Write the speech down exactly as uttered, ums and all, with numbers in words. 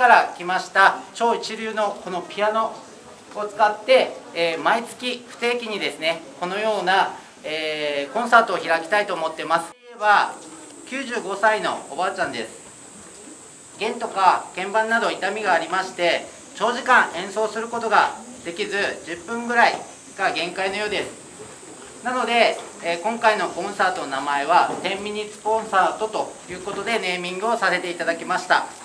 から来ました超一流のこのピアノを使って、えー、毎月不定期にですねこのような、えー、コンサートを開きたいと思ってます。はきゅうじゅうごさいのおばあちゃんです。弦とか鍵盤など痛みがありまして、長時間演奏することができずじゅっぷんぐらいが限界のようです。なので、えー、今回のコンサートの名前はじゅうミニッツコンサートということでネーミングをさせていただきました。